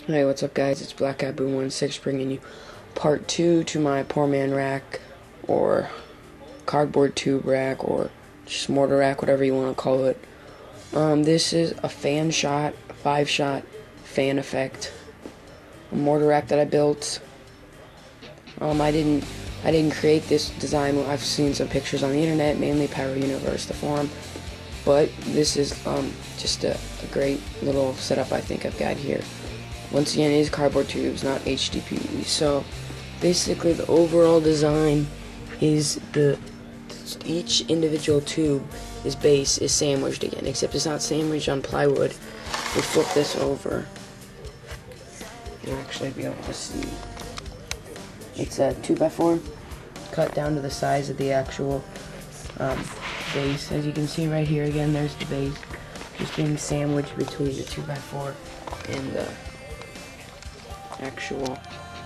Hey, what's up guys, it's Black Guy Boom 16 bringing you part 2 to my poor man rack, or cardboard tube rack, or just mortar rack, whatever you want to call it. This is a fan shot, 5-shot fan effect, a mortar rack that I built. I didn't create this design. I've seen some pictures on the internet, mainly Pyro Universe, the forum, but this is just a great little setup I think I've got here. Once again, it is cardboard tubes, not HDPE. So basically the overall design is each individual tube base is sandwiched again, except it's not sandwiched on plywood. We flip this over. You'll actually be able to see. It's a 2x4 cut down to the size of the actual base. As you can see right here, again, there's the base just being sandwiched between the 2x4 and the actual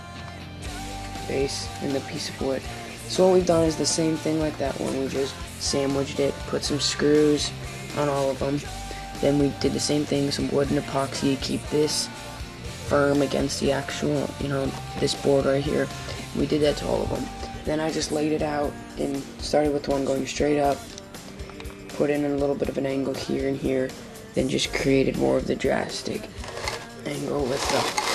base and the piece of wood. So what we've done is the same thing like that one. We just sandwiched it, put some screws on all of them. Then we did the same thing, some wood and epoxy, keep this firm against the actual, this board right here. We did that to all of them. Then I just laid it out and started with one going straight up, put in a little bit of an angle here and here, then just created more of the drastic angle with the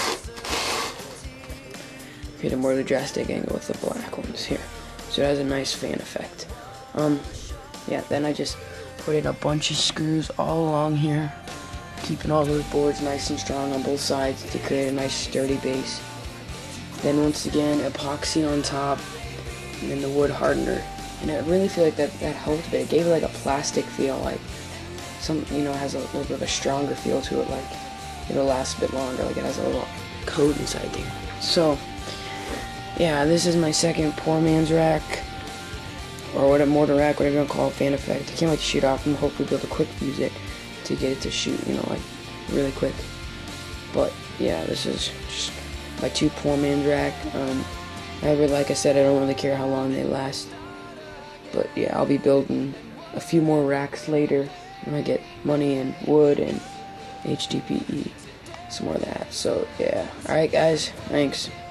black ones here. So it has a nice fan effect. Yeah, then I just put in a bunch of screws all along here, keeping all those boards nice and strong on both sides to create a nice sturdy base. Then once again, epoxy on top, and then the wood hardener. And I really feel like that helped a bit. It gave it like a plastic feel, like has a little bit of a stronger feel to it, like it'll last a bit longer, like it has a little coat inside there. So yeah, this is my second poor man's rack, or what a mortar rack, whatever you want to call it, fan effect. I can't wait to shoot off and hopefully be able to quick fuse it to get it to shoot, like really quick. But yeah, this is just my 2 poor man's rack. Like I said, I don't really care how long they last. But yeah, I'll be building a few more racks later when I get money and wood and HDPE, some more of that. So yeah, alright guys, thanks.